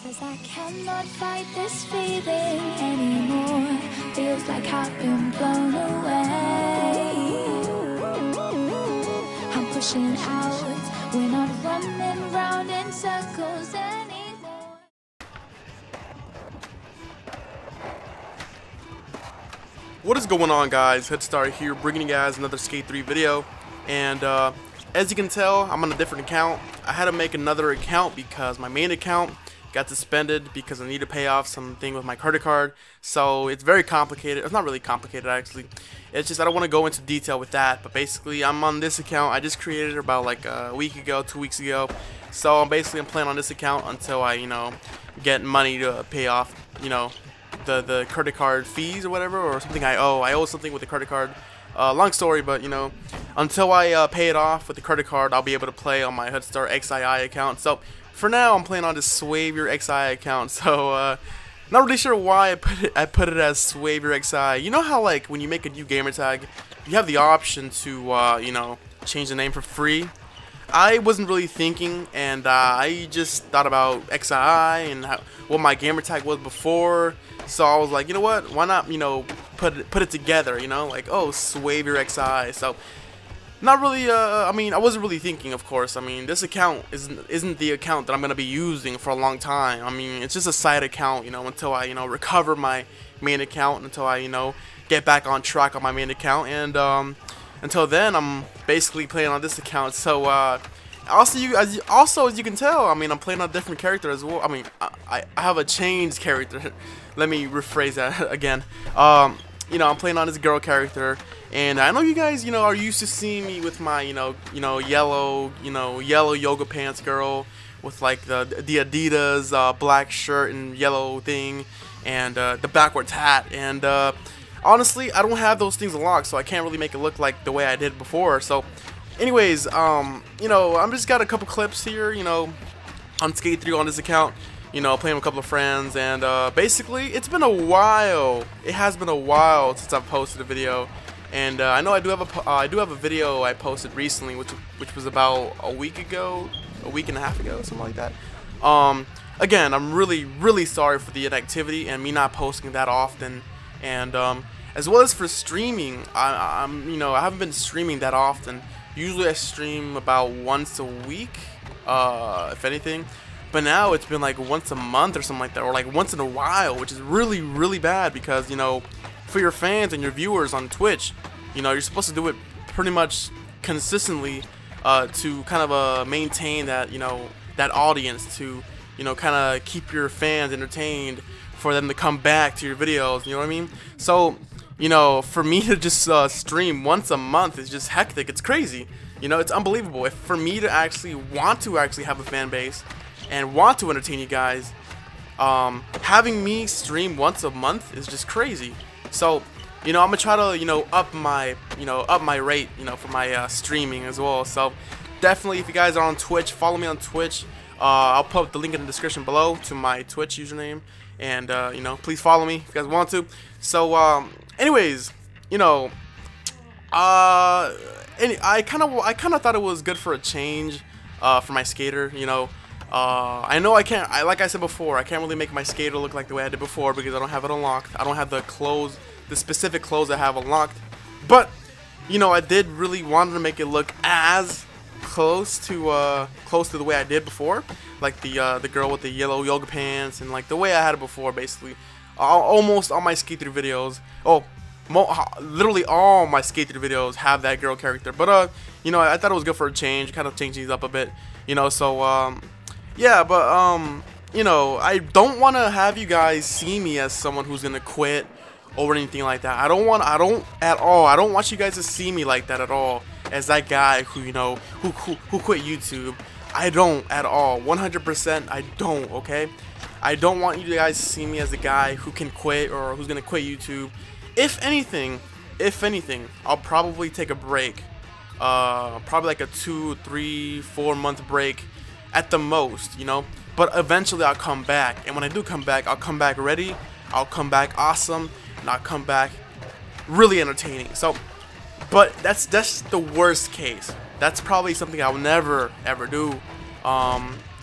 'Cause I cannot fight this feeling anymore. Feels like I've been blown away. I'm pushing out. We're not running round in circles anymore. What is going on, guys? Headstar here, bringing you guys another Skate 3 video. And as you can tell, I'm on a different account. I had to make another account because my main account got suspended because I need to pay off something with my credit card. So it's very complicated. It's not really complicated, actually. It's just I don't want to go into detail with that. But basically, I'm on this account. I just created it about like a week ago, 2 weeks ago. So I'm playing on this account until I, get money to pay off, the credit card fees or whatever, or something I owe. I owe something with the credit card. Long story, but until I pay it off with the credit card, I'll be able to play on my Headstar XII account. So for now, I'm playing on this Swave Your XI account. So not really sure why I put it as Swave Your XI. You know how like when you make a new gamer tag, you have the option to change the name for free. I wasn't really thinking, and I just thought about XI and what my gamer tag was before. So I was like, you know what? Why not, put it together? Like, oh, Swave Your XI. So not really. I mean, I wasn't really thinking, of course. I mean, this account isn't the account that I'm gonna be using for a long time. I mean, it's just a side account, until I recover my main account, until I get back on track on my main account, and until then, I'm basically playing on this account. So, also as you can tell, I mean, I'm playing on a different character as well. I mean, I have a changed character. Let me rephrase that again. I'm playing on this girl character, and I know you guys, are used to seeing me with my, yellow yoga pants girl with like the Adidas black shirt and yellow thing, and the backwards hat, and honestly, I don't have those things unlocked, so I can't really make it look like the way I did before. So, anyways, I'm just got a couple clips here, on Skate 3 on this account, playing with a couple of friends, and basically, it's been a while. It has been a while since I've posted a video, and I know I do have a video I posted recently, which was about a week ago, a week and a half ago, something like that. Again, I'm really sorry for the inactivity and me not posting that often, and as well as for streaming, I haven't been streaming that often. Usually I stream about once a week, if anything. But now it's been like once a month or something like that, or like once in a while, which is really bad because, for your fans and your viewers on Twitch, you're supposed to do it pretty much consistently to kind of maintain that, that audience, to, kind of keep your fans entertained, for them to come back to your videos, you know what I mean? So, for me to just stream once a month is just hectic. It's crazy. It's unbelievable. If for me to actually want to have a fan base and want to entertain you guys, having me stream once a month is just crazy. So, I'm gonna try to, up my rate, for my streaming as well. So, definitely, if you guys are on Twitch, follow me on Twitch. I'll put the link in the description below to my Twitch username. And, please follow me if you guys want to. So, anyways, I kind of thought it was good for a change, for my skater, I know like I said before, I can't really make my skater look like the way I did before because I don't have it unlocked. I don't have the specific clothes I have unlocked. But, I did really want to make it look as close to the way I did before, like the girl with the yellow yoga pants, and like the way I had it before. Basically, almost all my Skate 3 videos, literally all my Skate 3 videos have that girl character. But I thought it was good for a change, kind of change these up a bit, so yeah. But I don't want to have you guys see me as someone who's gonna quit or anything like that. I don't want you guys to see me like that at all, as that guy who who quit YouTube. I don't at all. 100% I don't, okay? I don't want you guys to see me as the guy who can quit or who's gonna quit YouTube. If anything, I'll probably take a break. Probably like a 2, 3, 4 month break at the most, But eventually I'll come back, and when I do come back, I'll come back ready. I'll come back awesome, and I'll come back really entertaining. So, but that's the worst case. That's probably something I'll never ever do.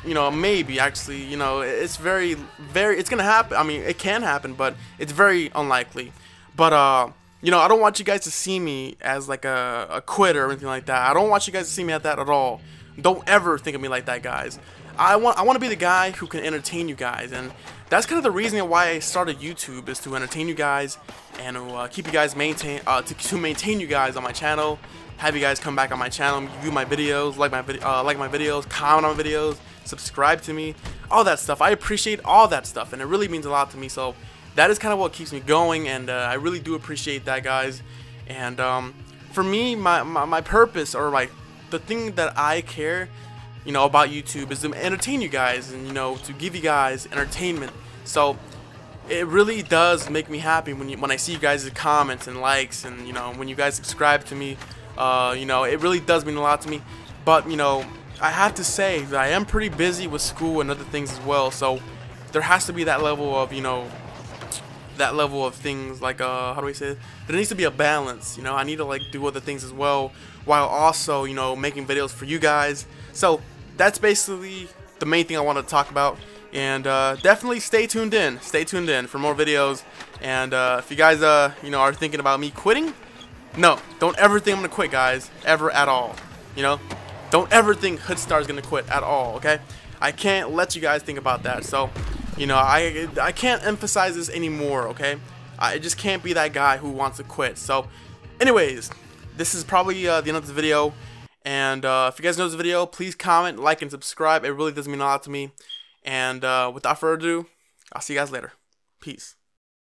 maybe actually, it's it's gonna happen. I mean, it can happen, but it's very unlikely. But I don't want you guys to see me as like a quitter or anything like that. I don't want you guys to see me at that at all. Don't ever think of me like that, guys. I want to be the guy who can entertain you guys, and that's kind of the reason why I started YouTube, is to entertain you guys and to keep you guys to maintain you guys on my channel. Have you guys come back on my channel, view my videos, like my videos, comment on my videos, subscribe to me, all that stuff. I appreciate all that stuff, and it really means a lot to me. So that is kind of what keeps me going, and I really do appreciate that, guys. And for me, my purpose, or the thing that I care, about YouTube, is to entertain you guys, and to give you guys entertainment. So it really does make me happy when I see you guys' comments and likes, and when you guys subscribe to me. It really does mean a lot to me. But I have to say that I am pretty busy with school and other things as well. So there has to be that level of things, like how do we say it? There needs to be a balance. I need to do other things as well, while also making videos for you guys. So that's basically the main thing I want to talk about. And definitely stay tuned in for more videos. And if you guys are thinking about me quitting, no, don't ever think I'm gonna quit, guys, ever at all. Don't ever think Hoodstar's gonna quit at all, okay? I can't let you guys think about that. So I can't emphasize this anymore, okay? I just can't be that guy who wants to quit. So anyways, this is probably the end of this video. And if you guys know this video, please comment, like, and subscribe. It really does mean a lot to me. And without further ado, I'll see you guys later. Peace.